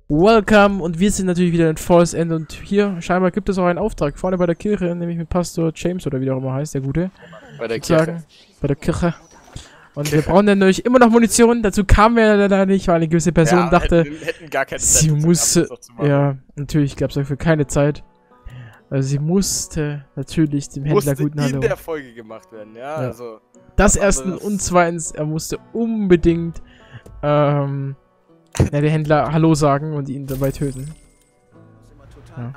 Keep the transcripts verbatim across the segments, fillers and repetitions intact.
Welcome und wir sind natürlich wieder in Falls End und hier scheinbar gibt es auch einen Auftrag vorne bei der Kirche, nämlich mit Pastor James oder wie der auch immer heißt, der Gute. Bei der Kirche. Bei der Kirche. Und Kirche. Wir brauchen dann natürlich immer noch Munition, dazu kamen wir leider nicht, weil eine gewisse Person ja, dachte, hätten, hätten gar keine sie Zeit, musste, ja, natürlich gab es dafür keine Zeit. Also sie musste natürlich dem Händler musste guten in Hallo. der Folge gemacht werden, ja, ja. also. Das erstens und zweitens, er musste unbedingt, ähm, ja, der Händler Hallo sagen und ihn dabei töten. Ja.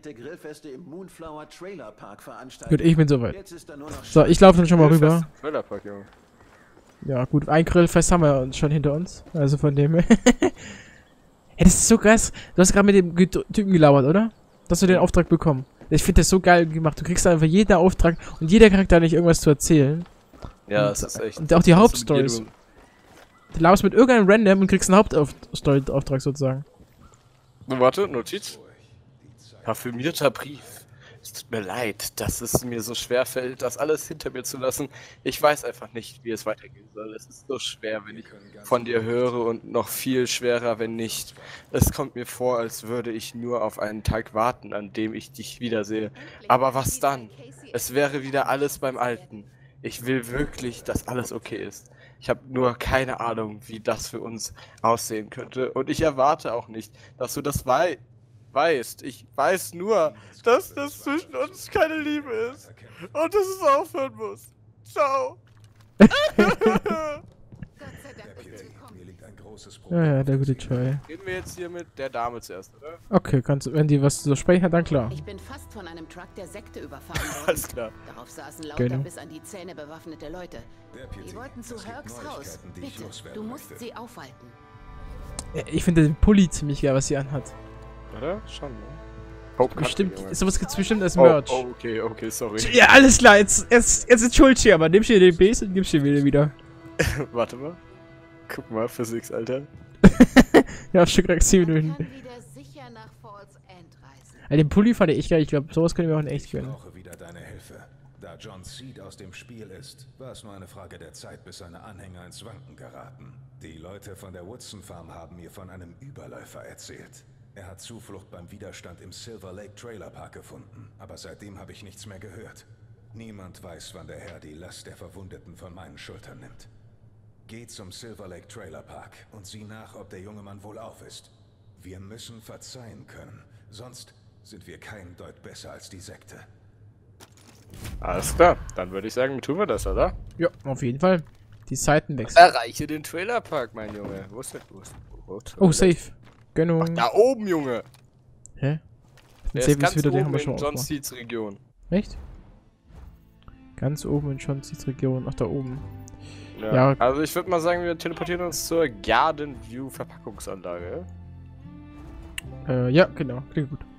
Gut, ich bin soweit. So, ich laufe dann schon mal rüber. Trailerpark, Junge. Ja, gut, ein Grillfest haben wir schon hinter uns. Also von dem. Hey, das ist so krass. Du hast gerade mit dem Typen gelabert, oder? Dass du den Auftrag bekommen. Ich finde das so geil gemacht. Du kriegst einfach jeden Auftrag und jeder Charakter hat nicht irgendwas zu erzählen. Ja, und, das ist echt. Und auch die Hauptstories. Du laberst mit irgendeinem Random und kriegst einen Hauptauftrag sozusagen. Warte, Notiz. Parfümierter Brief. Es tut mir leid, dass es mir so schwer fällt, das alles hinter mir zu lassen. Ich weiß einfach nicht, wie es weitergehen soll. Es ist so schwer, wenn ich von dir höre und noch viel schwerer, wenn nicht. Es kommt mir vor, als würde ich nur auf einen Tag warten, an dem ich dich wiedersehe. Aber was dann? Es wäre wieder alles beim Alten. Ich will wirklich, dass alles okay ist. Ich habe nur keine Ahnung, wie das für uns aussehen könnte. Und ich erwarte auch nicht, dass du das wei weißt. Ich weiß nur, dass das zwischen uns keine Liebe ist. Und dass es aufhören muss. Ciao. Ja, ja, der gute Troy. Reden wir jetzt hier mit der Dame zuerst, oder? Okay, kannst du, wenn die was zu sprechen hat, dann klar. Ich bin fast von einem Truck der Sekte überfahren worden. Alles klar. Darauf saßen lauter Genau. bis an die Zähne bewaffnete Leute. Die wollten zu Herks Haus. Bitte, du musst sie aufhalten. Ja, ich finde den Pulli ziemlich geil, was sie anhat. Oder? Schon, ne? Oh, Bestimmt, Junge. sowas gibt's bestimmt als Oh, Merch. oh, okay, okay, sorry. Ja, alles klar, jetzt, jetzt, jetzt ist Schuld hier, aber nimmst du dir den Base und gibst dir wieder wieder. Warte mal. Guck mal, Physics, Alter. Ja, auf Stück sieben Man Minuten. kann wieder sicher nach Falls End reisen. Also den Pulli fand ich echt geil, ich glaube, sowas können wir auch in echt Ich gönnen. brauche wieder deine Hilfe. Da John Seed aus dem Spiel ist, war es nur eine Frage der Zeit, bis seine Anhänger ins Wanken geraten. Die Leute von der Woodson Farm haben mir von einem Überläufer erzählt. Er hat Zuflucht beim Widerstand im Silver Lake Trailer Park gefunden, aber seitdem habe ich nichts mehr gehört. Niemand weiß, wann der Herr die Last der Verwundeten von meinen Schultern nimmt. Geh zum Silver Lake Trailer Park und sieh nach, ob der junge Mann wohlauf ist. Wir müssen verzeihen können, sonst sind wir keinen Deut besser als die Sekte. Alles klar, dann würde ich sagen, tun wir das, oder? Ja, auf jeden Fall. Die Seiten wechseln. Erreiche den Trailerpark, mein Junge. Wo ist der? Wo ist der? Wo ist der? Oh, safe. Gönnung. Ach, da oben, Junge. Hä? Der Safe ist ganz wieder, den haben oben wir in schon John aufgemacht. Seeds Region. Echt? Ganz oben in John Seeds Region. Ach, da oben. Ja. Ja. Also ich würde mal sagen, wir teleportieren uns zur Garden View Verpackungsanlage. Äh, ja, genau. Klingt gut.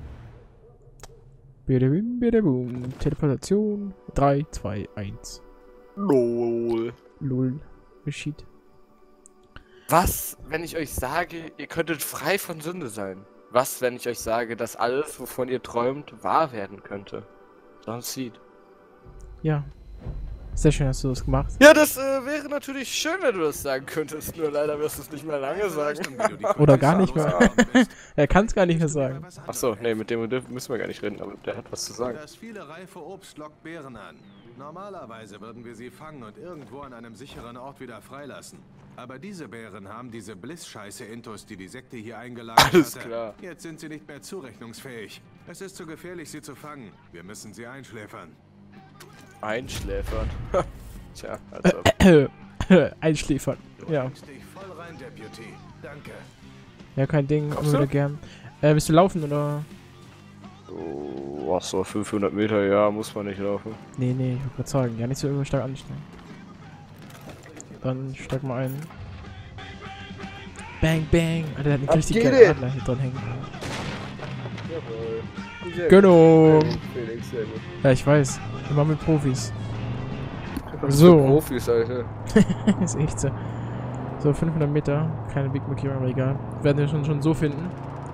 Bidabim, bidabum. Teleportation. drei, zwei, eins. Lol. Lol. Geschieht. Was, wenn ich euch sage, ihr könntet frei von Sünde sein? Was, wenn ich euch sage, dass alles, wovon ihr träumt, wahr werden könnte? John Seed. Ja. Sehr schön, hast du das gemacht. Ja, das äh, wäre natürlich schön, wenn du das sagen könntest, nur leider wirst du es nicht mehr lange sagen. Oder gar nicht mehr. Er kann es gar nicht mehr sagen. Achso, nee, mit dem müssen wir gar nicht reden, aber der hat was zu sagen. Das viele reife Obst lockt Bären an. Normalerweise würden wir sie fangen und irgendwo an einem sicheren Ort wieder freilassen. Aber diese Bären haben diese Bliss-Scheiße Intus, die die Sekte hier eingelagert hat. Alles klar. Jetzt sind sie nicht mehr zurechnungsfähig. Es ist zu gefährlich, sie zu fangen. Wir müssen sie einschläfern. Einschläfern. Tja, also. Einschläfern. Ja. Bringst dich voll rein, Deputy. Danke. Ja, kein Ding. Ach Immer so. wieder gern. Äh, willst du laufen oder? Oh, ach so, fünfhundert Meter, ja, muss man nicht laufen. Nee, nee, ich wollte gerade sagen. Ja, nicht so immer stark anstrengen. Dann steig mal ein. Bang, bang. Alter, der hat einen Ab richtig geht geilen it. Adler hier dran hängen. Jawohl. Sehr Gönnung. gut. Felix, sehr gut. Ja, ich weiß. Immer mit Profis. Was So. für Profis, Alter. Ist echt so. So, fünfhundert Meter. Keine Big Markierung, aber egal. Werden wir schon, schon so finden.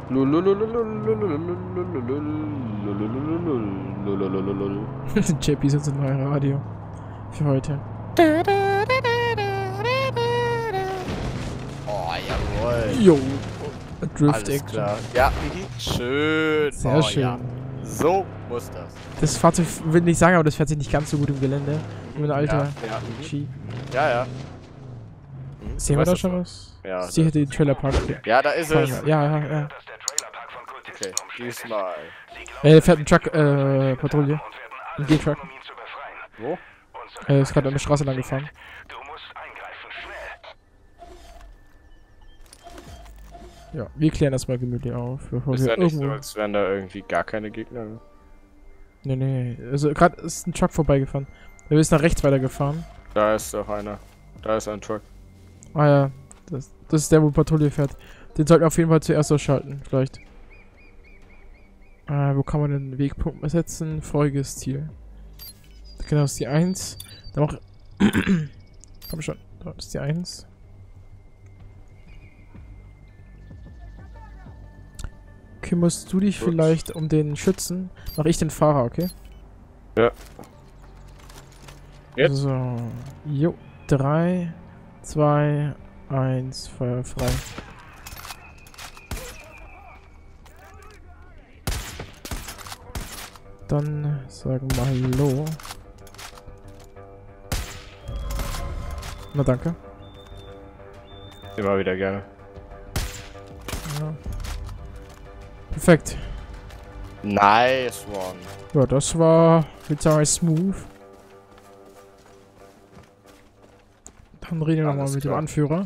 J P ist jetzt ein neuer Radio. Für heute. Oh, jawohl. Jo. Drift Alles Action. klar. Ja, mhm. Schön. Sehr oh, schön. Ja. So muss das. Das Fahrzeug, will nicht sagen, aber das fährt sich nicht ganz so gut im Gelände. Wie ein alter Ja, ja. Mhm. Ski. Ja, ja. Mhm. Sehen Du wir da weißt schon das was? Ja, Ich sehe hier den Trailerpark. Ja, da ist es. Ja, ja, ja. Okay, diesmal. Äh, da fährt ein Truck, äh, Patrouille. Ein G-Truck. Wo? Er ist gerade an der Straße lang gefahren. Ja, wir klären das mal gemütlich auf, bevor Ist wir ja nicht so, irgendwo... als wären da irgendwie gar keine Gegner. Nee, nee, also gerade ist ein Truck vorbeigefahren. Der ist nach rechts weitergefahren. Da ist doch einer. Da ist ein Truck. Ah ja, das, das ist der, wo Patrouille fährt. Den sollten wir auf jeden Fall zuerst ausschalten, vielleicht. Äh, wo kann man den Wegpunkt setzen? Folgendes Ziel. Genau, das ist die eins. Dann mach... Komm schon, da ist die eins. Kümmerst du dich Gut. vielleicht um den Schützen? Mach ich den Fahrer, okay? Ja. Jetzt? So. Jo. drei, zwei, eins, Feuer frei. Dann sagen wir Hallo. Na danke. Immer wieder gerne. Ja. Perfekt. Nice one. Ja, das war, ich würde sagen, smooth. Dann reden wir nochmal Alles mit dem klar. Anführer.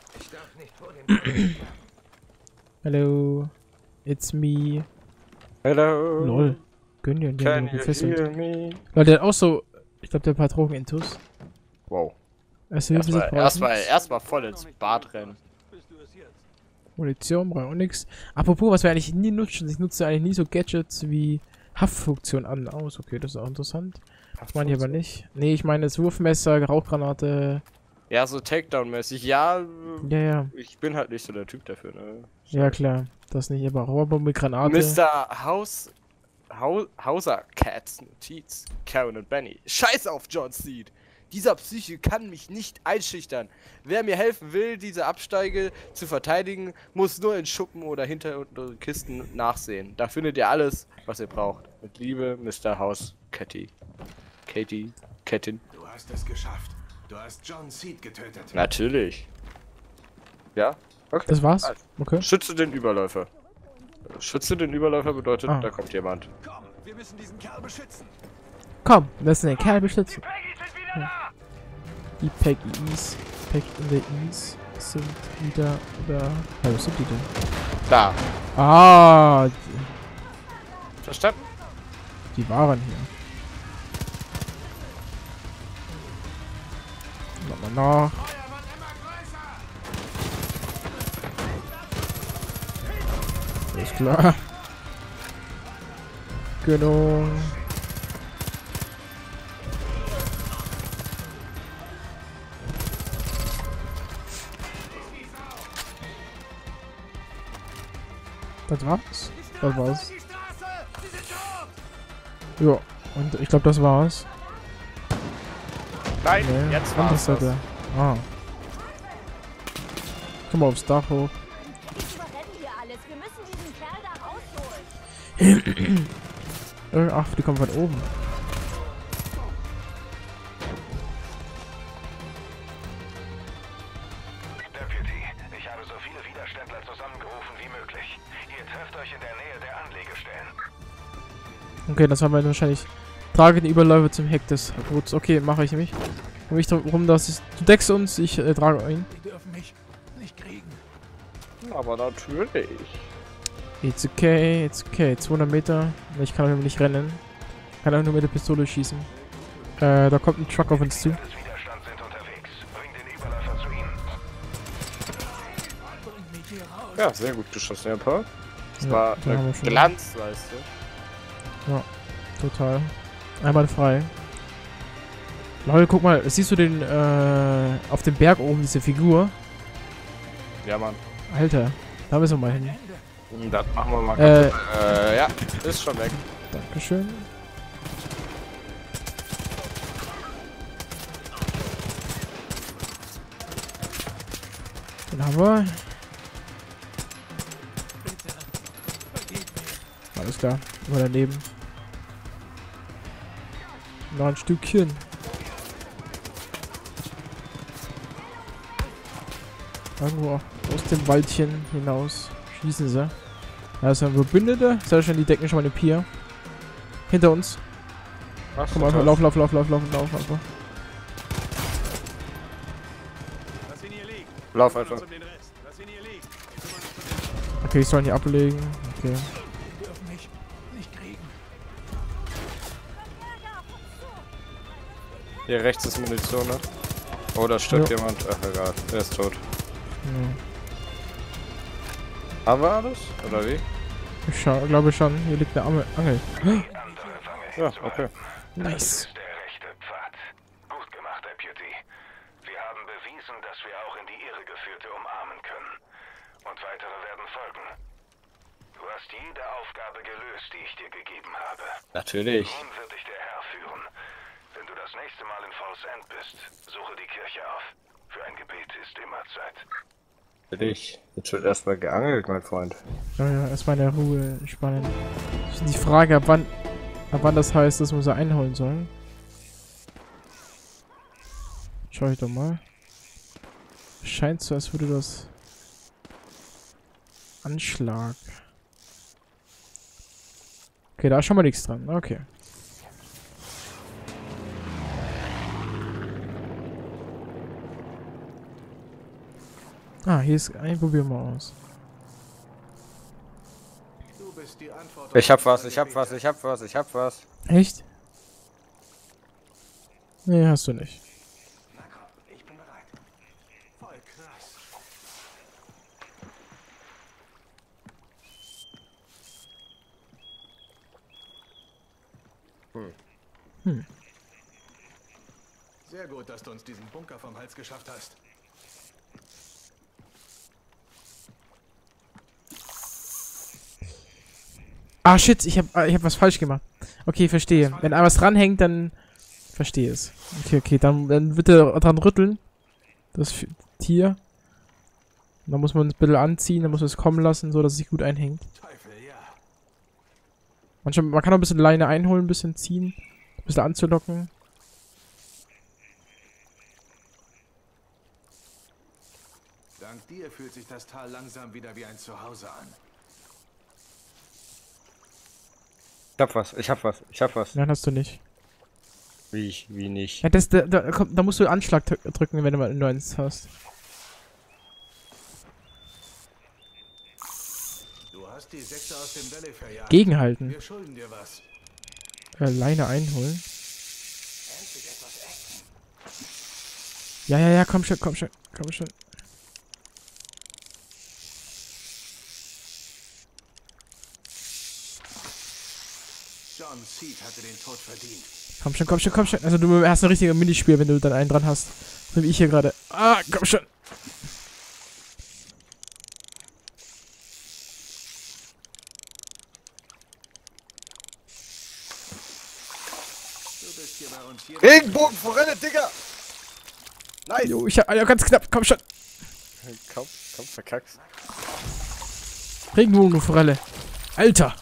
Hello. It's me. Hello. Lol. Gönn dir, die haben Can ihn you gefesselt. hear me? Leute, der hat auch so, ich glaube, der hat ein paar Drogen-Intus. Wow. Also, Erstmal erstmal erstmal voll ins Bad rennen. Munition, brauche ich auch nix. Apropos, was wir eigentlich nie nutzen, ich nutze eigentlich nie so Gadgets wie Haftfunktion an aus. Okay, das ist auch interessant. Das meine ich aber nicht. Nee, ich meine das Wurfmesser, Rauchgranate. Ja, so Takedown-mäßig. Ja, Ja, ja. ich bin halt nicht so der Typ dafür, ne? Ja, klar. Das nicht, aber Rohrbombe, Granate. Mister Haus... Hau Hauser Cats Notiz. Karen und Benny. Scheiß auf John Seed. Dieser Psyche kann mich nicht einschüchtern. Wer mir helfen will, diese Absteige zu verteidigen, muss nur in Schuppen oder hinter unseren Kisten nachsehen. Da findet ihr alles, was ihr braucht. Mit Liebe, Mister Haus Catty. Katie. Kettin. Du hast es geschafft. Du hast John Seed getötet. Natürlich. Ja? Okay. Das war's? Also, Okay. Schütze den Überläufer. Schütze den Überläufer bedeutet, Ah. da kommt jemand. Komm, wir müssen diesen Kerl beschützen. Komm, wir müssen den Kerl beschützen. Ja. Die Peggies, Peg in the East sind wieder da. Ja, wo sind die denn? Da. Ah, die, Verstanden? die waren hier. Schaut mal nach. Ist klar. Genau. Das war's. Das war's. Ja, und ich glaube, das war's. Nein, Nee, jetzt andere war's das. Seite. Ah. Komm mal aufs Dach hoch. Jetzt überrennen wir alles. Wir müssen diesen Kerl da rausholen. Äh, Ach, die kommen von oben. Deputy, ich habe so viele Widerständler zusammengerufen wie möglich. Ihr trefft euch in der Nähe der Anlegestellen. Okay, das haben wir wahrscheinlich. Trage den Überläufer zum Heck des Boots. Okay, mache ich nämlich. Und ich darum, dass ich. Du deckst uns, ich äh, trage ihn. Die dürfen mich nicht kriegen. Aber natürlich. It's okay, it's okay. zweihundert Meter. Ich kann nämlich nicht rennen. Kann auch nur mit der Pistole schießen. Äh, da kommt ein Truck auf uns zu. Des Widerstands sind unterwegs. Bring den Überläufer zu ihnen. Bring mich hier raus. Ja, sehr gut geschossen, Herr Paul. Das Ja, war da haben wir eine schon- Glanzleiste. Total. Einmal frei. Leute, guck mal, siehst du den, äh, auf dem Berg oben, diese Figur? Ja, Mann. Alter, da müssen wir mal hin. Das machen wir mal. Äh, Äh, ja, ist schon weg. Dankeschön. Den haben wir. Alles klar. Immer daneben. Noch ein Stückchen. Irgendwo aus dem Waldchen hinaus. Schießen sie. Da ist ein Verbündete. Sehr schön, die decken schon mal eine Pier. Hinter uns. Ach, Komm einfach, lauf, lauf, lauf, lauf, lauf, lauf einfach. Lauf einfach. Okay, ich soll nicht ablegen. Okay. Hier rechts ist Munition, ne? Oh, da stirbt Ja. jemand. Ach, egal. Der ist tot. Ja. Haben wir alles? Oder wie? Ich scha glaube schon. Hier liegt eine Angel. Angel. Ja, okay. Nice. Der rechte Pfad. Gut gemacht, Deputy. Wir haben bewiesen, dass wir auch in die Irregeführte umarmen können. Und weitere werden folgen. Du hast jede Aufgabe gelöst, die ich dir gegeben habe. Natürlich. Nun wird dich der Herr führen. Wenn du das nächste Mal in Falls End bist, suche die Kirche auf. Für ein Gebet ist immer Zeit. Natürlich. Jetzt wird erstmal geangelt, mein Freund. Ja, ja, erstmal in der Ruhe entspannen. Die Frage, ab wann, ab wann das heißt, dass wir sie einholen sollen. Schau ich doch mal. Scheint so, als würde das... Anschlag. Okay, da ist schon mal nichts dran. Okay. Ah, hier ist ein. Probieren wir aus. Du bist die Antwort Ich hab auf was, unsere ich hab Gebete. was, ich hab was, ich hab was. Echt? Nee, hast du nicht. Na komm, ich bin bereit. Voll krass. Hm. Sehr gut, dass du uns diesen Bunker vom Hals geschafft hast. Ah, shit, ich hab, ah, ich hab was falsch gemacht. Okay, verstehe. Wenn da was dranhängt, dann verstehe es. Okay, okay, dann, dann wird er dran rütteln. Das F- Tier. Dann muss man es ein bisschen anziehen, dann muss man es kommen lassen, so dass es sich gut einhängt. Teufel, ja. Manchmal, man kann auch ein bisschen Leine einholen, ein bisschen ziehen, ein bisschen anzulocken. Dank dir fühlt sich das Tal langsam wieder wie ein Zuhause an. Ich hab was, ich hab was, ich hab was. Nein, hast du nicht. Wie ich, wie nicht. Ja, das, da, da, kommt, da musst du Anschlag drü- drücken, wenn du mal nur eins hast. Du hast die Sekte aus dem Valley verjagt. Gegenhalten. Wir schulden dir was. Äh, Leine einholen. Ja, ja, ja, komm schon, komm schon, komm schon. John Seed hatte den Tod verdient. Komm schon, komm schon, komm schon. Also du hast ein richtiges Minispiel, wenn du dann einen dran hast. So wie ich hier gerade. Ah, komm schon. Du bist hier bei uns hier. Regenbogenforelle, Digga! Nice! Jo, ich hab ja, ganz knapp, komm schon. Komm, komm, verkackst. Regenbogenforelle. Alter.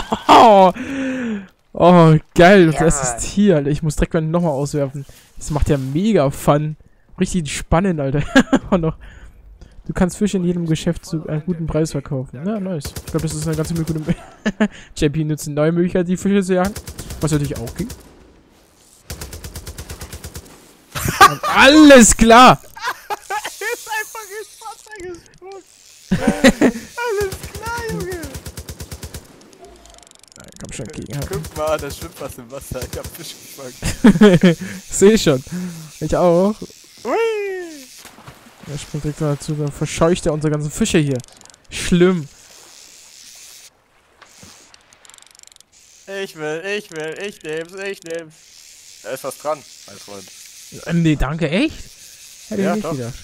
Oh, geil. Das ist hier, Alter. Ich muss direkt nochmal auswerfen. Das macht ja mega Fun. Richtig spannend, Alter. Und noch. Du kannst Fische in jedem Geschäft zu einem guten Preis verkaufen. Ja, nice. Ich glaube, das ist eine ganz gute Möglichkeit. J P nutzt eine neue Möglichkeit, die Fische zu jagen. Was natürlich auch ging. Und alles klar! Ist einfach ins Wasser gesprungen. Alles klar, Junge. Nein, komm schon, gegenhalten. Guck mal, da schwimmt was im Wasser. Ich hab Fisch gefangen. Seh schon. Ich auch. Ui. Er springt direkt dazu, dann verscheucht er unsere ganzen Fische hier. Schlimm. Ich will, ich will, ich nehm's, ich nehm's. Da ist was dran, mein Freund. Ähm, nee, danke, echt? Hätte Ja, ich nicht doch. gedacht.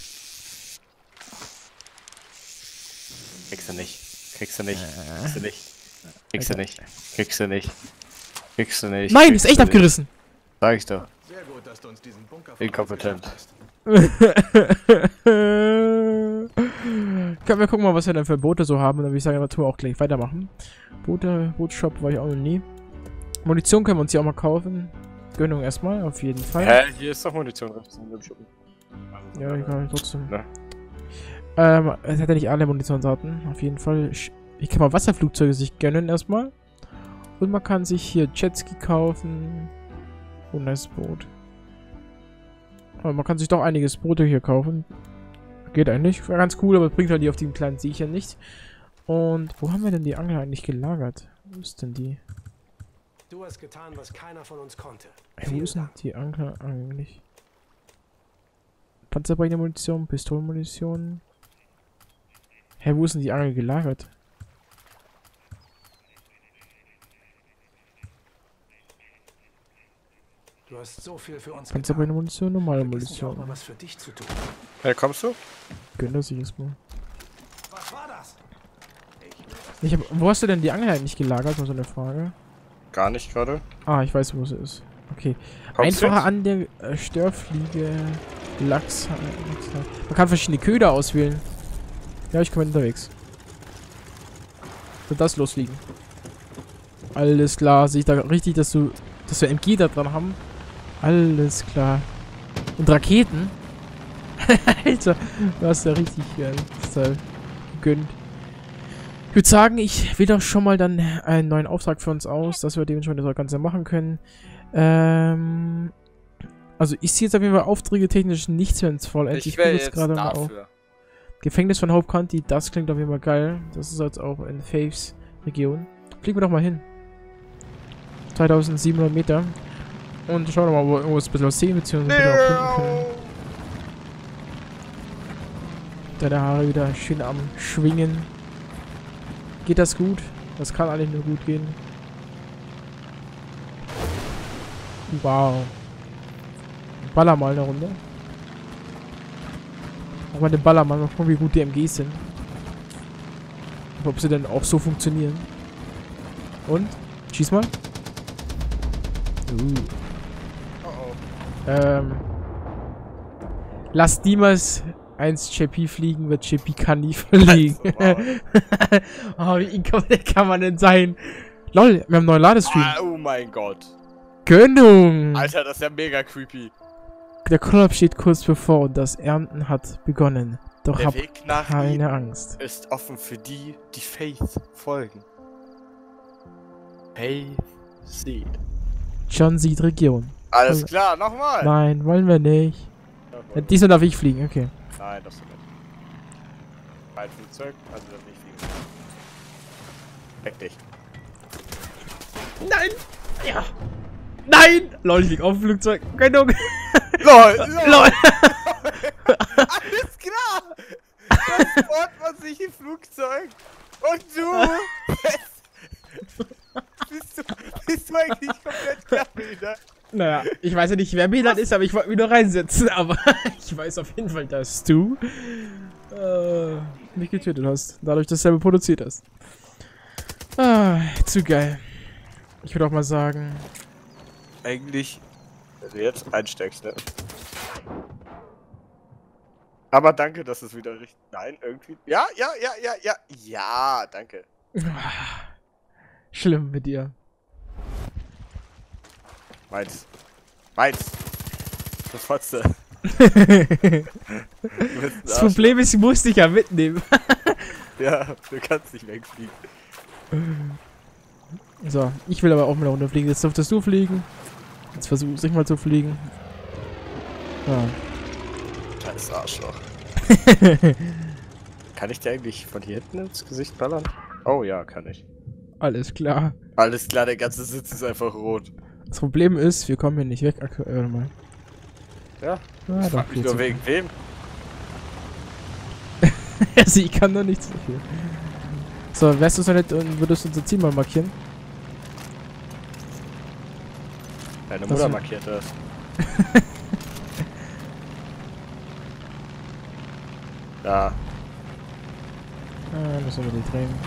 Kriegst du nicht. Kriegst du nicht. Kriegst du nicht. Kriegst du nicht. Kriegst du nicht. Kriegst du nicht. Nein, Kriegst ist echt du nicht. abgerissen. Sag ich doch. Sehr gut, dass du uns diesen Bunker vom Inkompetent. Hals geschafft hast. Können wir gucken mal, was wir dann für Boote so haben. Und dann würde ich sagen, tun wir auch gleich weitermachen. Boote, Bootshop war ich auch noch nie. Munition können wir uns hier auch mal kaufen. Gönnung erstmal, auf jeden Fall. Hä? Hier ist doch Munition rechts in dem Schuppen. Ja, egal, trotzdem. Ne? Ähm, es hat ja nicht alle Munitionsarten. Auf jeden Fall. Ich kann mal Wasserflugzeuge sich gönnen erstmal. Und man kann sich hier Jetski kaufen. Oh, nice Boot. Aber man kann sich doch einiges Boote hier kaufen. Geht eigentlich. War ganz cool, aber bringt halt die auf dem kleinen Seechen nicht. Und wo haben wir denn die Angler eigentlich gelagert? Wo ist denn die? Du hast getan, was keiner von uns konnte. Hey, wo ist denn die Angler eigentlich? Panzerbrechermunition, Pistolenmunition. Hä, hey, wo ist denn die Angel gelagert? Du hast so viel für uns Panzerbrechermunition, normale Vergiss nicht auch Munition. mal was für dich zu tun. Hey, kommst du? Gönn das ich erstmal. Was war das? Ich hab, wo hast du denn die Angel eigentlich gelagert? Mal so eine Frage. Gar nicht gerade. Ah, ich weiß, wo sie ist. Okay. Kommst du Einfacher jetzt? an der äh, Störfliege. Lachs. Lachs. Man kann verschiedene Köder auswählen. Ja, ich komme unterwegs. So, das losfliegen. Alles klar. Sehe ich da richtig, dass du, dass wir M G da dran haben? Alles klar. Und Raketen? Alter, du hast ja richtig äh, das gegönnt. Ich würde sagen, ich wähle doch schon mal dann einen neuen Auftrag für uns aus, dass wir dementsprechend das Ganze machen können. Ähm, also ich sehe jetzt auf jeden Fall Aufträge technisch nichts mehr ins Vollend. Ich wähle gucke jetzt gerade mal auf. dafür. Gefängnis von Hope County, das klingt auf jeden Fall geil. Das ist jetzt auch in Faves Region. Fliegen wir doch mal hin. zweitausendsiebenhundert Meter. Und schauen wir mal, wo wir irgendwas ein bisschen was sehen, beziehungsweise ein bisschen auch finden können. Deine Haare wieder schön am Schwingen. Geht das gut? Das kann eigentlich nur gut gehen. Wow. Baller mal eine Runde. Auch mal den Baller mal gucken, wie gut die M Gs sind. Ob sie denn auch so funktionieren. Und? Schieß mal. Uh. Oh oh. Ähm. Lass niemals eins J P fliegen, wird J P kann nie fliegen. Oh, wie inkompetent kann man denn sein? Lol, wir haben einen neuen Ladestream. Ah, oh mein Gott. Gönnung! Alter, das ist ja mega creepy. Der Kollaps steht kurz bevor und das Ernten hat begonnen. Doch Der hab Weg nach keine ihm Angst. ist offen für die, die Faith folgen. Faith Seed. John sieht Region. Alles klar, nochmal. Nein, wollen wir nicht. Ja, diesmal darf ich fliegen, okay. Nein, das ist nicht. Ein Flugzeug, also darf ich fliegen. Weg dich. Nein! Ja! Nein! Lol, ich flieg auf dem Flugzeug. Gönnung! LOL! LOL! Alles klar! Transport man sich im Flugzeug und du bist, du bist du eigentlich komplett klar wieder. Naja, ich weiß ja nicht, wer Milan ist, aber ich wollte mich nur reinsetzen. Aber ich weiß auf jeden Fall, dass du äh, mich getötet hast. Dadurch, dass du selber produziert hast. Ah, zu geil. Ich würde auch mal sagen... Eigentlich, wenn du jetzt einsteckst, ne? Aber danke, dass es wieder richtig... Nein, irgendwie... Ja, ja, ja, ja, ja, ja, danke. Schlimm mit dir. Meins. Meins. Das Fotze. Das Problem ist, ich muss dich ja mitnehmen. Ja, du kannst nicht wegfliegen. So, ich will aber auch mal eine Runde fliegen. Jetzt durftest du fliegen. Jetzt versuche ich mal zu fliegen. Ja. Scheiß Arschloch. Kann ich dir eigentlich von hier hinten ins Gesicht ballern? Oh ja, kann ich. Alles klar. Alles klar, der ganze Sitz ist einfach rot. Das Problem ist, wir kommen hier nicht weg aktuell. Warte mal. Ja, Ah, ich doch, frag mich geht's nur so. wegen wem. Also ich kann doch nichts dafür. So, wärst du so nett und würdest unser Ziel mal markieren? Deine Das Mutter wär- markiert das. Da. Ah, müssen wir die drehen.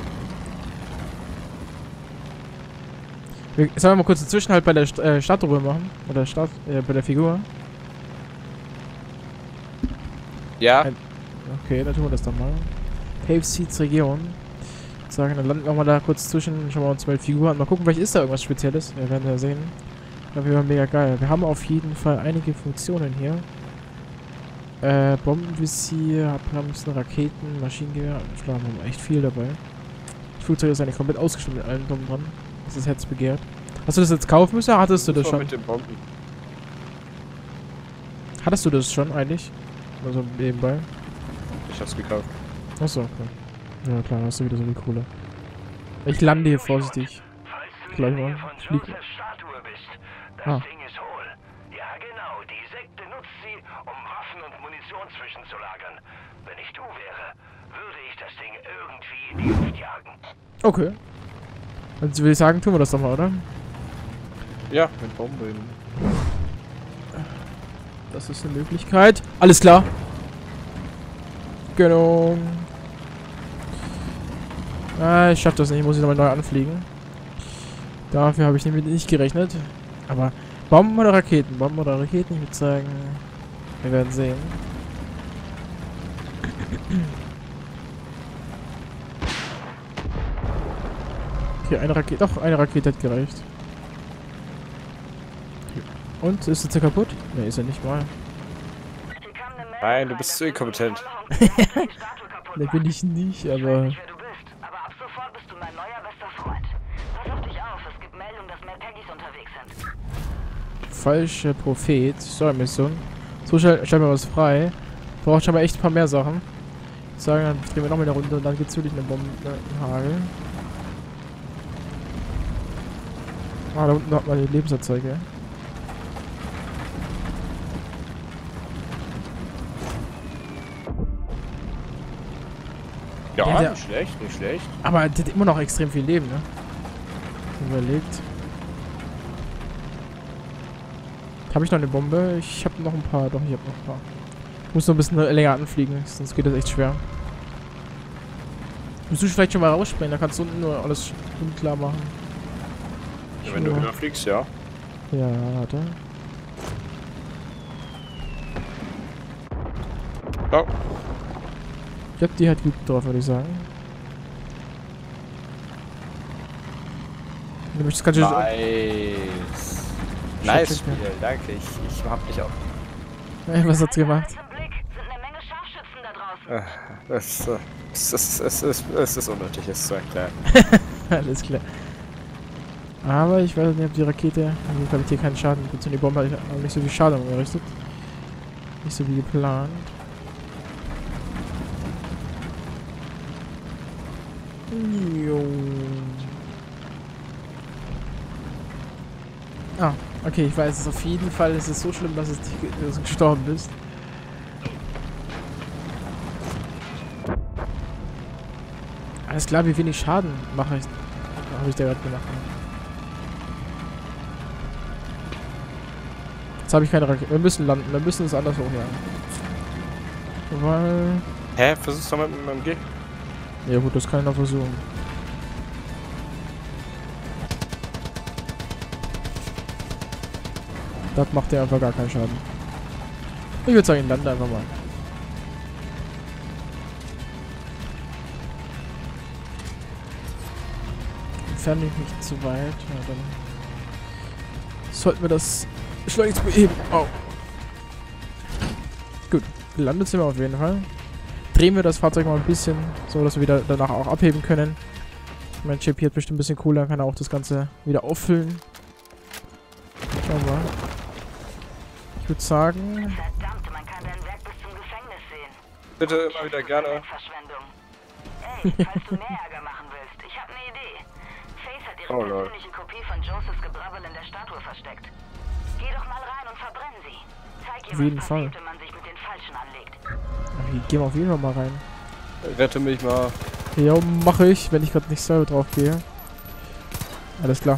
Wir, sollen wir mal kurz einen Zwischenhalt bei der St äh, Statue machen? Oder Start äh, bei der Figur? Ja. Ein- Okay, dann tun wir das doch mal. Cave Seeds Region. Ich sagen, dann landen wir mal da kurz zwischen, schauen wir uns mal die Figur an. Mal gucken, vielleicht ist da irgendwas Spezielles. Wir werden ja sehen. Aber wir waren mega geil. Wir haben auf jeden Fall einige Funktionen hier. Äh, Bombenvisier, Abbremsen, Raketen, Maschinengewehr. Ich glaube, wir haben echt viel dabei. Das Flugzeug ist eigentlich komplett ausgestattet mit allen Bomben dran. Das ist Herz begehrt. Hast du das jetzt kaufen müssen oder hattest du das schon? Mit den Bomben. Hattest du das schon eigentlich? Also nebenbei? Ich hab's gekauft. Achso, okay. Ja klar, hast du wieder so die Kohle. Ich lande hier vorsichtig. Gleich mal. Ich flieg. Ah. Ding ist hohl. Ja genau, die Sekte nutzt sie, um Waffen und Munition zwischenzulagern. Wenn ich du wäre, würde ich das Ding irgendwie in die Luft jagen. Okay. Also würde ich sagen, tun wir das doch mal, oder? Ja, mit Bomben. Das ist eine Möglichkeit. Alles klar. Genau. Ah, ich schaff das nicht. Ich muss ich nochmal neu anfliegen. Dafür habe ich nämlich nicht gerechnet. Aber Bomben oder Raketen? Bomben oder Raketen? Ich würde sagen, wir werden sehen. Okay, eine Rakete. Doch, eine Rakete hat gereicht. Und? Ist jetzt kaputt? Ne, ist er nicht mal. Nein, du bist zu inkompetent. Ne, bin ich nicht, aber... Aber ab sofort bist du mein neuer bester Freund. Pass auf dich auf, es gibt Meldungen, dass mehr Peggys unterwegs sind. Falscher Prophet. Steuermission. So schnell stellen wir was frei. Braucht schon mal echt ein paar mehr Sachen. Ich sage, dann drehen wir noch mal eine Runde und dann geht's wirklich eine Bombenhagel. Ah, da unten hat man die Lebensanzeige. Ja, Ja, der- nicht schlecht, nicht schlecht. Aber der hat immer noch extrem viel Leben, ne? Überlegt. Habe ich noch eine Bombe? Ich habe noch ein paar. Doch, ich habe noch ein paar. Ich muss noch ein bisschen länger anfliegen, sonst geht das echt schwer. Musst du vielleicht schon mal rausspringen, da kannst du unten nur alles unklar machen. Ja, wenn du höher fliegst, ja. Ja, warte. Oh. Ich glaube, die hat gut drauf, würde ich sagen. Du möchtest ganz schön. Nice. Nice Shit, Spiel, danke. Ich, ich hab dich auch. Äh, was hat's gemacht? Im Blick sind eine Menge Scharfschützen da draußen. Äh, Das, äh, es, ist, es, ist, es ist unnötig, es zu erklären. Alles klar. Aber ich weiß nicht, ob die Rakete. Also, ich habe hier keinen Schaden. Und die Bombe hat auch nicht so viel Schaden angerichtet. Nicht so wie geplant. Jo. Ah, okay, ich weiß es auf jeden Fall. Es ist so schlimm, dass, es dich, dass du gestorben bist. Alles klar, wie wenig Schaden mache ich. Habe ich da gerade gemacht. Jetzt habe ich keine Rakete. Wir müssen landen. Wir müssen es anders hochjagen. Weil. Hä? Versuch's doch mal mit meinem G. Ja gut, das kann ich noch versuchen. Das macht ja einfach gar keinen Schaden. Ich würde sagen, ich lande einfach mal. Entferne mich nicht zu weit. Ja, dann sollten wir das schleunigst beheben. Oh. Gut, gelandet sind wir auf jeden Fall. Drehen wir das Fahrzeug mal ein bisschen, so dass wir wieder danach auch abheben können. Mein Chip hier hat bestimmt ein bisschen cooler, kann er auch das Ganze wieder auffüllen. Schauen wir mal. Ich würde sagen... Verdammt, man kann dein Werk bis zum Gefängnis sehen. Bitte immer wieder gerne. Verschwendung. Ey, falls du mehr Ärger machen willst, ich habe eine Idee. Faith hat ihre Oh, Lord. persönliche Kopie von Josephs Gebrabbel in der Statue versteckt. Geh doch mal rein und verbrenn sie. Zeig ihr, Auf jeden was Fall. passiert, wenn man sich mit den Falschen anlegt. Okay, gehen wir auf jeden Fall mal rein. Rette mich mal. Ja, mache ich, wenn ich gerade nicht selber drauf gehe. Alles klar.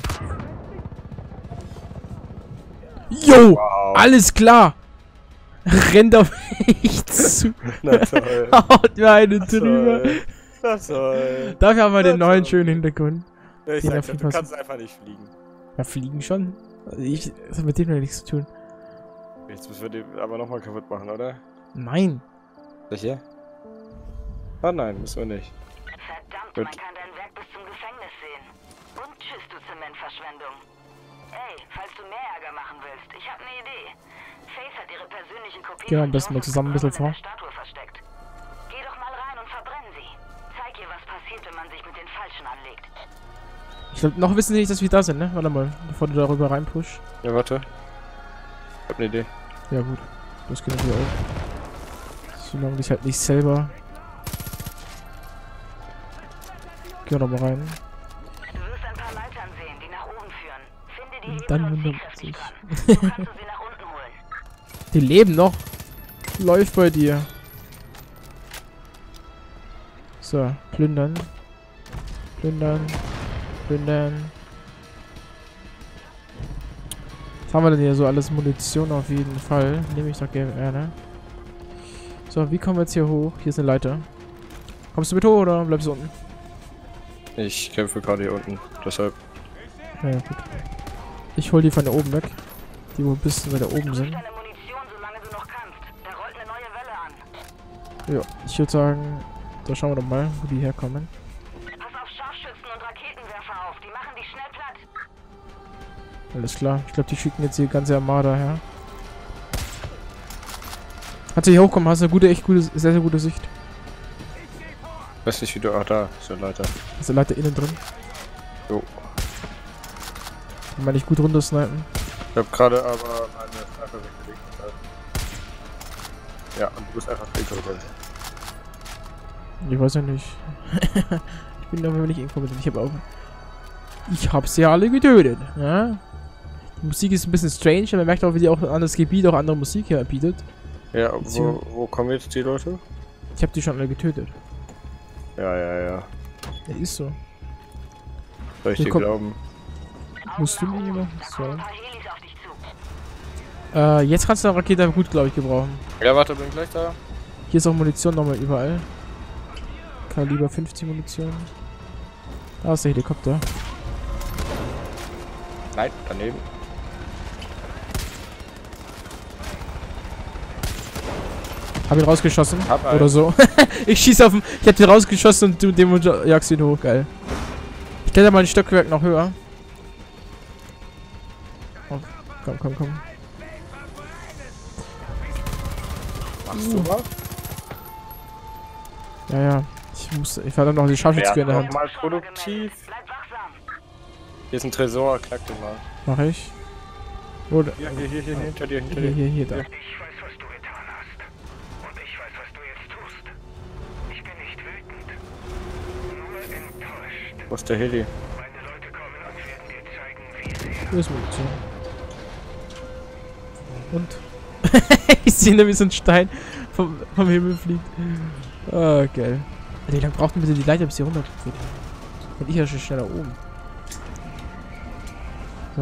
Jo! Wow. Alles klar! Rennt auf mich zu. Na toll. Haut mir einen Na drüber. toll. Na toll. Dafür haben wir den Na neuen toll. schönen Hintergrund. Ich Den sag auf dir, jeden du Fall- kannst einfach nicht fliegen. Ja, fliegen schon. Ich, das hat mit dem ja nichts zu tun. Jetzt müssen wir den aber nochmal kaputt machen, oder? Nein. Sicher? Ah nein, müssen wir nicht. Verdammt, Gut. man kann dein Werk bis zum Gefängnis sehen. Und tschüss, du Zementverschwendung. Ey, falls du mehr Ärger machen willst, ich habe eine Idee. Faith hat ihre persönlichen Kopien Gehen wir am von besten mal Josephs zusammen ein bisschen Begrabung vor. in der Statue versteckt. Geh doch mal rein und verbrenn sie. Zeig ihr, was passiert, wenn man sich mit den Falschen anlegt. Ich glaube, noch wissen sie nicht, dass wir da sind, ne? Warte mal, bevor du darüber reinpushst. Ja, warte. Ich hab eine Idee. Ja gut, das geht natürlich auch. Solange ich halt nicht selber... Geh doch mal rein. Du wirst ein paar Leitern sehen, die nach oben führen. Finde die Und dann Hebel und zieh wundert kräftig sich. dran. So kannst du sie nach unten holen. Die leben noch. Läuft bei dir. So, plündern. Plündern. Plündern. Was haben wir denn hier so alles? Munition auf jeden Fall. Nehme ich doch gerne. So, wie kommen wir jetzt hier hoch? Hier ist eine Leiter. Kommst du mit hoch oder bleibst du unten? Ich kämpfe gerade hier unten, deshalb. Ja, gut. Ich hol die von da oben weg. Die wo ein bisschen weiter oben sind. Deine Munition, solange du noch kannst. Da rollt eine neue Welle an. Ja, ich würde sagen, da schauen wir doch mal, wo die herkommen. Pass auf Scharfschützen und Raketenwerfer auf. Die machen dich schnell platt. Alles klar. Ich glaube, die schicken jetzt die ganze Armada her. Kannst du hier hochkommen? Hast du eine gute, echt gute, sehr, sehr gute Sicht. Weiß nicht, wie du. Ach, da ist der Leiter. Ist der Leiter innen drin? Jo. Kann man nicht gut runtersnipen. Ich hab gerade aber meine Knarre weggelegt. Ja, und du bist einfach inkompetent. Ich weiß ja nicht. Ich bin aber nicht inkompetent. Ich habe auch... Ich hab sie alle getötet. Ja? Die Musik ist ein bisschen strange, aber man merkt auch, wie die auch ein anderes Gebiet auch andere Musik herbietet. Ja, wo, wo kommen jetzt die Leute? Ich habe die schon alle getötet. Ja, ja, ja. Ja, ist so. Soll ich Hier dir kommt- glauben? Musst du mir nicht machen? Da So. kommen ein paar Helis auf dich zu. Äh, jetzt kannst du eine Rakete gut, glaube ich, gebrauchen. Ja, warte, bin gleich da. Hier ist auch Munition nochmal überall. Kaliber fünfzig Munition. Da ist der Helikopter. Nein, daneben. Hab ihn rausgeschossen. Hab einen. Oder so. Ich schieße auf ihn. Ich hab den rausgeschossen und du dem jagst ihn hoch. Geil. Ich kletter mal ein Stockwerk noch höher. Oh, komm, komm, komm. Machst du was? Ja, ja. Ich muss. Ich war dann noch die Scharfschütze in der Hand. mal produktiv. Bleib wachsam. Hier ist ein Tresor, knack den mal. Mach ich. Oder. Hier, hier, hier, hier, hinter dir, hinter Hier, dir. hier, hier, da. Ich weiß, was du getan hast. Und ich weiß, was du jetzt tust. Ich bin nicht wütend. Nur enttäuscht. Wo ist der Heli? Meine Leute kommen und werden dir zeigen, wie sehr. Hier ist Munition. Und? Ich sehe da wie so ein Stein vom, vom Himmel fliegt. Ah, geil. Wie lange braucht denn bitte die Leiter, bis die runter geht? Bin ich ja schon schneller oben. So.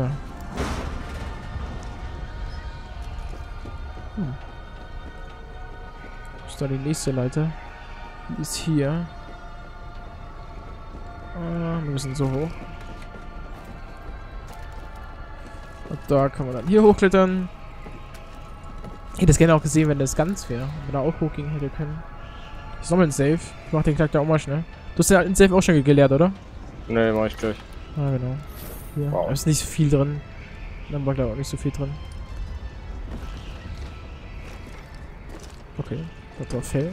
Hm. Wo ist da die nächste Leiter? Die ist hier. Ah, wir müssen so hoch. Und da kann man dann hier hochklettern. Ich hätte es gerne auch gesehen, wenn das ganz wäre. Wenn er auch hochgehen hätte können. Ich sammle einen Safe. Ich mach den Charakter auch mal schnell. Du hast ja den Safe auch schon geleert, oder? Ne, mach ich gleich. Ah, genau. Hier. Wow. Da ist nicht so viel drin. Dann war da auch nicht so viel drin. Okay. Das war fail.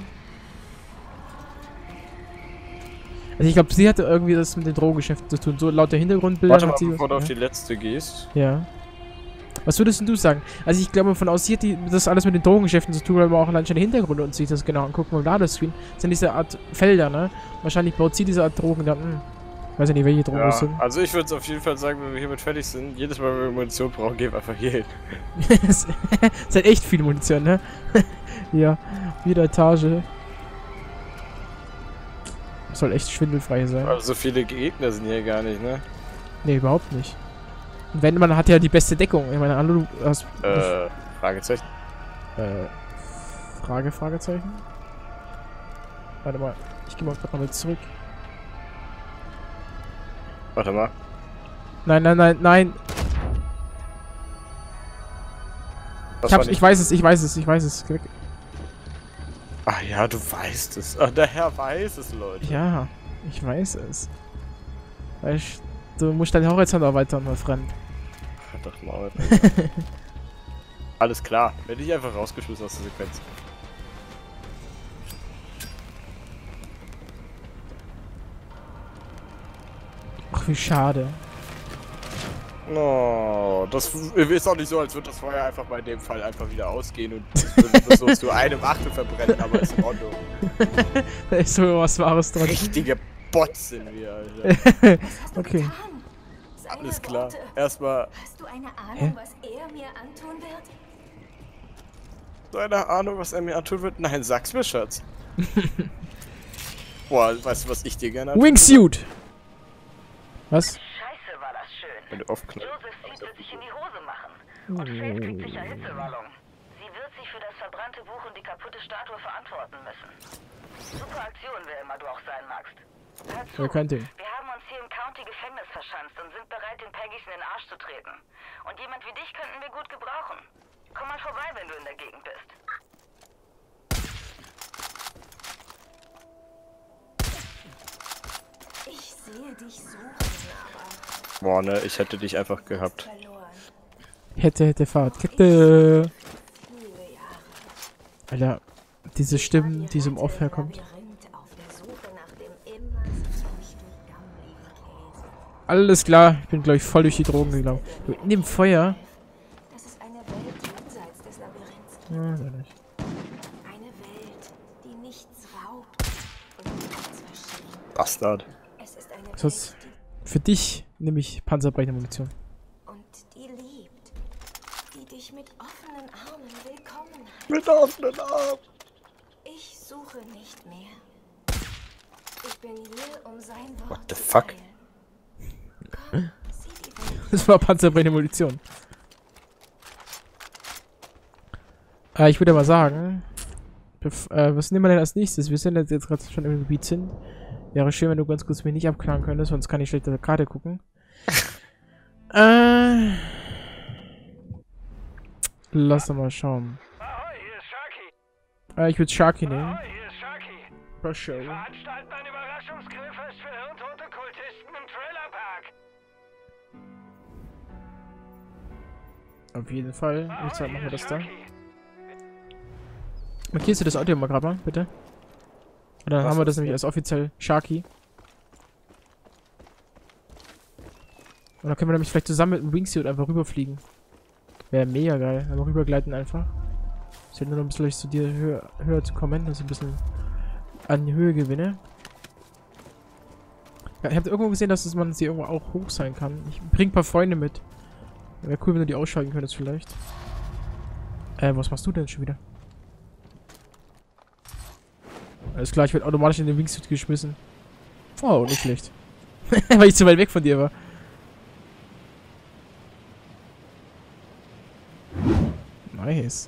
Also ich glaube, sie hatte irgendwie das mit den Drogengeschäften zu tun. So lauter Hintergrundbilder. Warte mal, hat sie, bevor du auf ja. die letzte gehst. Ja. Was würdest denn du sagen? Also ich glaube, von aus hier hat die, das alles mit den Drogengeschäften zu tun, weil man auch allein schon den Hintergrund und sich das genau angucken im Ladescreen. Das sind diese Art Felder, ne? Wahrscheinlich baut sie diese Art Drogen dann. Hm. Weiß ja nicht, welche Drogen das Ja, sind. also ich würde auf jeden Fall sagen, wenn wir hiermit fertig sind, jedes Mal, wenn wir Munition brauchen, gehen wir einfach hier hin. Das ist halt echt viel Munition, ne? Ja, jede Etage. Soll echt schwindelfrei sein. Aber so viele Gegner sind hier gar nicht, ne? Ne, überhaupt nicht. Und wenn, man hat ja die beste Deckung. Ich meine, hallo, du hast... Äh, Fragezeichen. Äh, Frage, Fragezeichen? Warte mal, ich geh mal grad noch mal zurück. Warte mal. Nein, nein, nein, nein. Was Ich, hab's, war ich weiß es, ich weiß es, ich weiß es. Geh weg. Ach ja, du weißt es. Ach, der Herr weiß es, Leute. Ja, ich weiß es. Weißt du, musst deinen Horizont erweitern, mein Freund. Halt doch mal. Alles klar. Werde ich einfach rausgeschmissen aus der Sequenz. Ach, wie schade. Oh, das ist auch nicht so, als würde das Feuer einfach bei dem Fall einfach wieder ausgehen und es würde so zu einem Achtel verbrennen, aber ist in Ordnung. Da ist so was Wahres dran. Richtige Bots sind wir, Alter. Okay. Alles klar. Erstmal. Hast du eine Ahnung, Hä? was er mir antun wird? Keine Ahnung, was er mir antun wird? Nein, sag's mir, Schatz. Boah, weißt du, was ich dir gerne antun würde? Wingsuit! Was? Scheiße, war das schön. Wenn du aufknallst. Joseph Seed wird sich in die Hose machen. Und Faith kriegt sicher Hitzewallung. Sie wird sich für das verbrannte Buch und die kaputte Statue verantworten müssen. Super Aktion, wer immer du auch sein magst. Hör zu, Ja, kein Ding. wir haben uns hier im County-Gefängnis verschanzt und sind bereit, den Peggys in den Arsch zu treten. Und jemand wie dich könnten wir gut gebrauchen. Komm mal vorbei, wenn du in der Gegend bist. Ich sehe dich suchen, aber Boah, ne, ich hätte dich einfach gehabt. verloren. Hätte, hätte, Fahrradkette. Viele Jahre. Alter, diese Stimmen, die so im Off herkommt. Labyrinth auf der Suche nach dem immer Gumli-Käse. Alles klar, ich bin, glaube ich, voll durch die Drogen gegangen. Du, in dem Feuer. Das ist eine Welt jenseits des Labyrinths. Ja, sei nicht. Eine Welt, die nichts raubt und nichts verschenkt. Bastard. Es ist eine Was ist Welt, für dich nehme ich panzerbrechende Munition. die, und die liebt. Die dich mit offenen Armen willkommen heißt. Mit offenen Armen. Ich suche nicht mehr. Ich bin hier, um sein Wort What the zu fuck? teilen. Komm, sieh die Welt. Das war panzerbrechende Munition. Äh, ich würde mal sagen, bef äh, was nehmen wir denn als nächstes? Wir sind jetzt, jetzt gerade schon im Gebiet sind. Wäre schön, wenn du ganz kurz mich nicht abklären könntest, sonst kann ich schlecht auf der Karte gucken. äh. Lass doch mal schauen. Ahoi, hier ist Sharky. Äh, ich würde Sharky nehmen. Ahoi, hier ist Sharky. For sure. Veranstalten ein Überraschungsgrillfest für hirntote Kultisten im Trailerpark. Auf jeden Fall. Ich Ahoi, sag, machen hier wir ist das da. Sharky. Markierst du das Audio mal gerade mal, bitte? Und dann Was haben wir das ist nämlich das? als offiziell Sharky. Und dann können wir nämlich vielleicht zusammen mit dem Wingsuit einfach rüberfliegen. Wäre mega geil. Einfach rübergleiten einfach. Ich hätte nur noch ein bisschen zu dir höher, höher zu kommen, dass ich ein bisschen an Höhe gewinne. Ja, ich habe irgendwo gesehen, dass es man sie irgendwo auch hoch sein kann. Ich bring ein paar Freunde mit. Wäre cool, wenn du die ausschalten könntest vielleicht. Äh, was machst du denn schon wieder? Alles klar, ich werde automatisch in den Wingsuit geschmissen. Oh, nicht schlecht. Weil ich zu weit weg von dir war. Nice.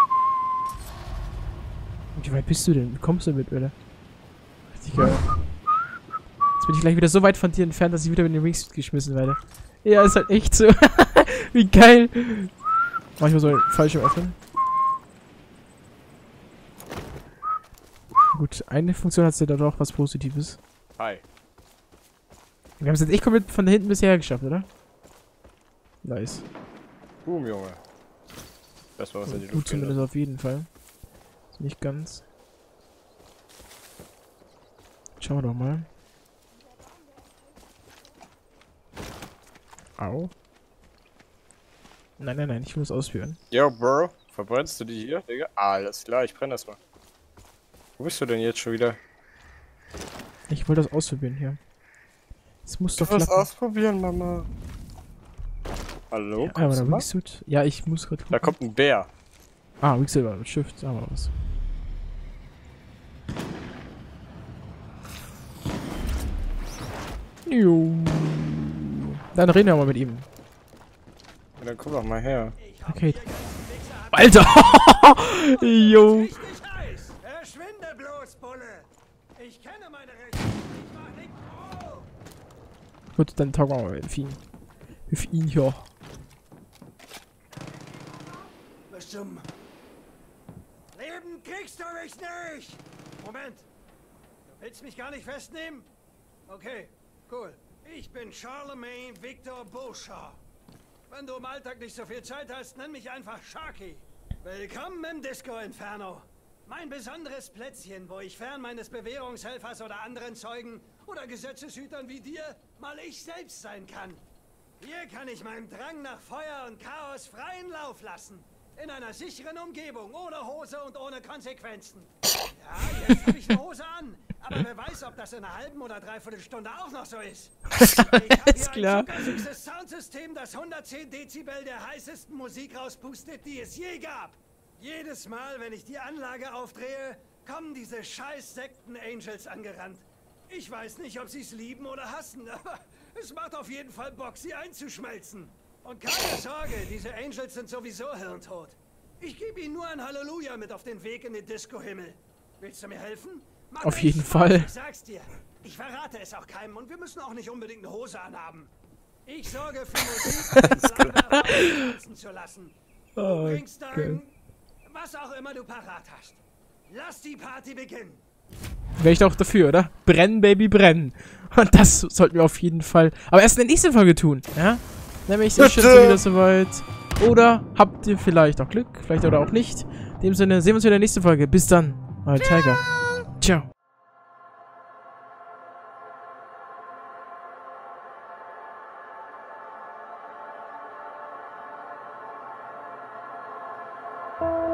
Wie weit bist du denn? Wie kommst du mit, oder? Richtig geil. Jetzt bin ich gleich wieder so weit von dir entfernt, dass ich wieder in den Wingsuit geschmissen werde. Ja, ist halt echt so. Wie geil. Manchmal so falsch öffnen. Gut, eine Funktion hat ja da doch was Positives. Hi. Wir haben es jetzt echt komplett von hinten bisher geschafft, oder? Nice. Boom, Junge. Das war was in die Gut Luft zumindest gelassen. auf jeden Fall. Ist nicht ganz. Schauen wir doch mal. Au. Nein, nein, nein, ich will es ausführen. Yo, Bro. Verbrennst du die hier, Digga? Alles klar, ich brenne das mal. Wo bist du denn jetzt schon wieder? Ich wollte das ausprobieren hier. Es muss Du doch wirst klappen. ausprobieren, Mama. Hallo? Ja, aber Kommst der du mal? Wingsuit. Ja, ich muss gerade Da gucken. kommt ein Bär. Ah, Wingsuit mit Shift, sagen wir was. Jo. Dann reden wir mal mit ihm. Ja, dann komm doch mal her. Okay. Alter! Jo. Verschwinde bloß, Bulle! Ich kenne meine Rechte. Ich mach nicht froh. Gut, dann taugen wir mal mit ihm. Mit ihm hier. Was zum Leben kriegst du mich nicht! Moment. Du willst mich gar nicht festnehmen? Okay, cool. Ich bin Charlemagne Victor Beauchamp. Wenn du im Alltag nicht so viel Zeit hast, nenn mich einfach Sharky. Willkommen im Disco Inferno. Mein besonderes Plätzchen, wo ich fern meines Bewährungshelfers oder anderen Zeugen oder Gesetzeshütern wie dir mal ich selbst sein kann. Hier kann ich meinem Drang nach Feuer und Chaos freien Lauf lassen. In einer sicheren Umgebung, ohne Hose und ohne Konsequenzen. Ja, jetzt habe ich eine Hose an. Aber wer weiß, ob das in einer halben oder dreiviertel Stunde auch noch so ist. Ich habe Ist hier klar. ein zuckersüßes Soundsystem, das hundertzehn Dezibel der heißesten Musik rauspustet, die es je gab. Jedes Mal, wenn ich die Anlage aufdrehe, kommen diese scheiß Sekten-Angels angerannt. Ich weiß nicht, ob sie es lieben oder hassen, aber es macht auf jeden Fall Bock, sie einzuschmelzen. Und keine Sorge, diese Angels sind sowieso hirntot. Ich gebe ihnen nur ein Halleluja mit auf den Weg in den Disco-Himmel. Willst du mir helfen? Macht Auf echt jeden Spaß, Fall. Ich sag's dir. Ich verrate es auch keinem und wir müssen auch nicht unbedingt eine Hose anhaben. Ich sorge für Musik und Blabla tanzen zu lassen. Du Oh, bringst geil. dann, was auch immer du parat hast. Lass die Party beginnen. Wäre ich doch dafür, oder? Brennen, Baby, brennen. Und das sollten wir auf jeden Fall, aber erst in der nächsten Folge tun, ja? Nämlich ist schon wieder soweit. Oder habt ihr vielleicht auch Glück, vielleicht oder auch nicht. In dem Sinne, sehen wir uns wieder in der nächsten Folge. Bis dann, euer Tiger. Ciao. Thank you.